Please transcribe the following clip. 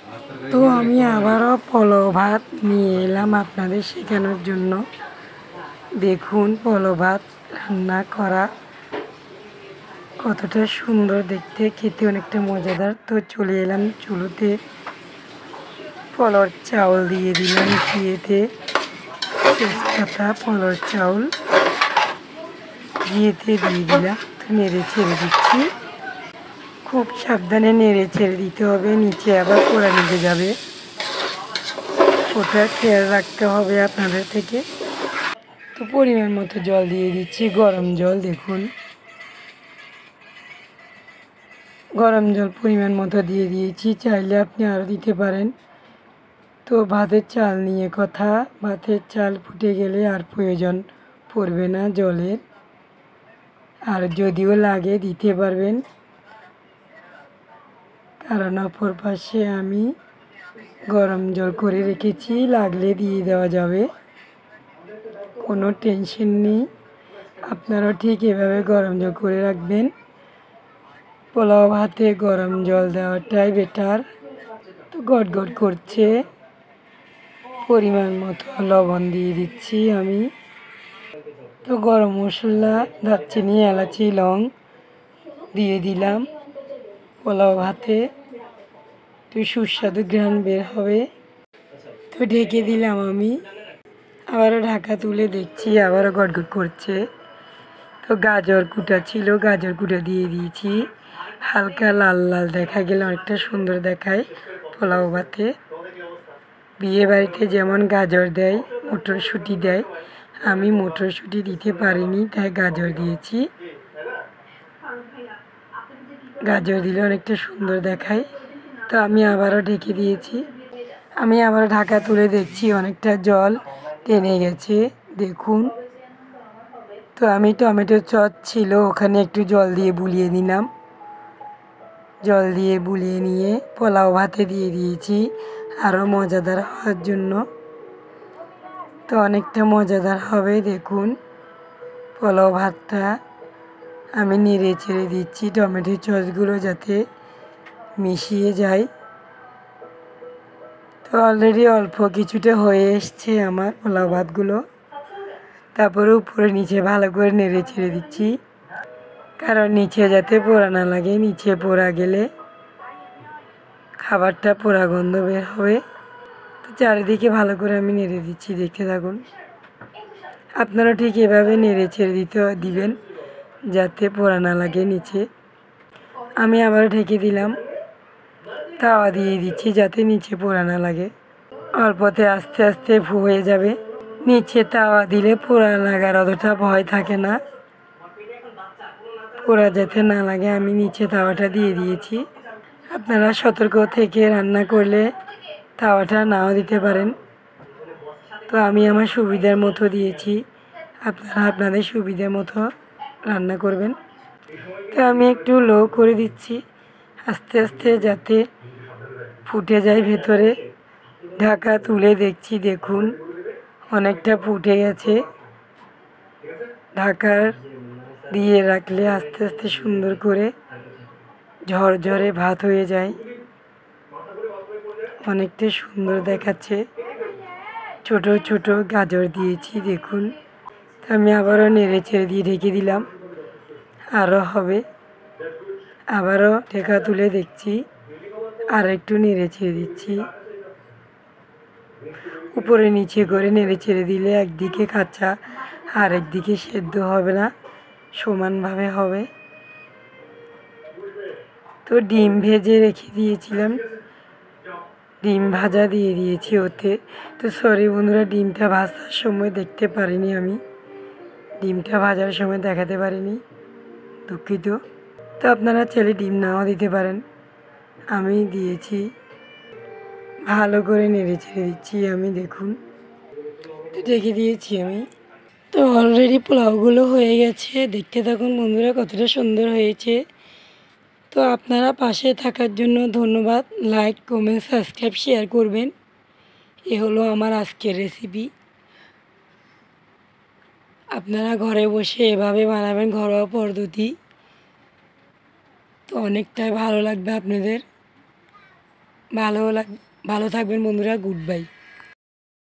তো আমি আবারও পোলাও ভাত নিয়ে এলাম আপনাদের শেখানোর জন্য। দেখুন পোলাও ভাত রান্না করা কতটা সুন্দর দেখতে, খেতে অনেকটা মজাদার। তো চলে এলাম চুলোতে, পোলাওর চাউল দিয়ে দিলাম ঘিয়েতে, তেজপাতা পোলাওর চাউল ঘিয়েতে দিয়ে দিলাম। তো নেড়ে ছেড়ে দিচ্ছি, খুব সাবধানে নেড়ে ছেড়ে দিতে হবে, নিচে আবার পোড়া নিতে যাবে, ওটা খেয়াল রাখতে হবে আপনাদের থেকে। তো পরিমাণ মতো জল দিয়ে দিচ্ছি, গরম জল। দেখুন গরম জল পরিমাণ মতো দিয়ে দিয়েছি, চাইলে আপনি আরও দিতে পারেন। তো ভাতের চাল নিয়ে কথা, ভাতের চাল ফুটে গেলে আর প্রয়োজন পড়বে না জলের, আর যদিও লাগে দিতে পারবেন, কারণ অপর পাশে আমি গরম জল করে রেখেছি, লাগলে দিয়ে দেওয়া যাবে, কোনো টেনশন নেই। আপনারাও ঠিক এভাবে গরম জল করে রাখবেন। পোলাও ভাতে গরম জল দেওয়াটাই বেটার। তো গট গট করছে, পরিমাণ মতো লবণ দিয়ে দিচ্ছি আমি। তো গরম মশলা, দারচিনি, এলাচি, লং দিয়ে দিলাম পোলাও ভাতে, তো সুস্বাদু ঘ্রাণ বের হবে। তো ঢেকে দিলাম আমি, আবারও ঢাকা তুলে দেখছি, আবারও গটগট করছে। তো গাজর কুটা ছিল, গাজর কুটা দিয়ে দিয়েছি, হালকা লাল লাল দেখা গেলে অনেকটা সুন্দর দেখায় পোলাও ভাতে। বিয়ে বাড়িতে যেমন গাজর দেয়, মটরশুঁটি দেয়, আমি মটরশুঁটি দিতে পারিনি, তাই গাজর দিয়েছি। গাজর দিলে অনেকটা সুন্দর দেখায়। তো আমি আবারও ঢেকে দিয়েছি, আমি আবার ঢাকা তুলে দেখছি অনেকটা জল টেনে গেছে, দেখুন। তো আমি টমেটো চচ ছিল, ওখানে একটু জল দিয়ে বুলিয়ে নিলাম, জল দিয়ে বুলিয়ে নিয়ে পোলাও ভাতে দিয়ে দিয়েছি আরও মজাদার হওয়ার জন্য। তো অনেকটা মজাদার হবে, দেখুন পোলাও ভাতটা। আমি নেড়ে ছেড়ে দিচ্ছি টমেটো সসগুলো যাতে মিশিয়ে যায়। তো অলরেডি অল্প কিছুটা হয়ে এসছে আমার পোলাও ভাতগুলো। তারপরে উপরে নিচে ভালো করে নেড়ে ছেড়ে দিচ্ছি, কারণ নিচে যাতে পোড়া না লাগে, নিচে পোড়া গেলে খাবারটা পোড়া গন্ধ বের হবে। তো চারিদিকে ভালো করে আমি নেড়ে দিচ্ছি, দেখতে থাকুন। আপনারা ঠিক এভাবে নেড়ে ছেড়ে দিবেন যাতে পোড়া না লাগে নিচে। আমি আবার ঢেকে দিলাম, তাওয়া দিয়ে দিচ্ছি যাতে নিচে পোড়া না লাগে, অল্পতে আস্তে আস্তে হয়ে যাবে। নিচে তাওয়া দিলে পোড়া লাগার অতটা ভয় থাকে না, পোড়া যাতে না লাগে আমি নিচে তাওয়াটা দিয়ে দিয়েছি। আপনারা সতর্ক থেকে রান্না করলে তাওয়াটা নাও দিতে পারেন। তো আমি আমার সুবিধার মতো দিয়েছি, আপনারা আপনাদের সুবিধার মতো রান্না করবেন। তো আমি একটু লো করে দিচ্ছি আস্তে আস্তে যাতে ফুটে যায় ভেতরে। ঢাকা তুলে দেখছি, দেখুন অনেকটা ফুটে গেছে। ঢাকার দিয়ে রাখলে আস্তে আস্তে সুন্দর করে ঝরঝরে ভাত হয়ে যায়, অনেকটা সুন্দর দেখাচ্ছে। ছোট ছোট গাজর দিয়েছি, দেখুন। আমি আবারও নেড়ে ছেড়ে দিয়ে ঢেকে দিলাম, আরও হবে। আবারও ঢাকা তুলে দেখছি, আর একটু নেড়ে ছেড়ে দিচ্ছি। উপরে নিচে করে নেড়ে ছেড়ে দিলে একদিকে কাঁচা আর একদিকে সেদ্ধ হবে না, সমানভাবে হবে। তো ডিম ভেজে রেখে দিয়েছিলাম, ডিম ভাজা দিয়ে দিয়েছি ওতে। তো সরি বন্ধুরা, ডিমটা ভাজার সময় দেখতে পারিনি, আমি ডিমটা ভাজার সময় দেখাতে পারিনি, দুঃখিত। তো আপনারা চাইলে ডিম নাও দিতে পারেন, আমি দিয়েছি। ভালো করে নেড়ে ছেড়ে দিচ্ছি আমি, দেখুন। তো ঢেকে দিয়েছি আমি। তো অলরেডি পোলাওগুলো হয়ে গেছে, দেখতে থাকুন বন্ধুরা কতটা সুন্দর হয়েছে। তো আপনারা পাশে থাকার জন্য ধন্যবাদ, লাইক কমেন্ট সাবস্ক্রাইব শেয়ার করবেন। এ হলো আমার আজকের রেসিপি, আপনারা ঘরে বসে এভাবে বানাবেন, ঘরোয়া পদ্ধতি। তো অনেকটাই ভালো লাগবে আপনাদের, ভালো থাকবেন বন্ধুরা, গুড বাই।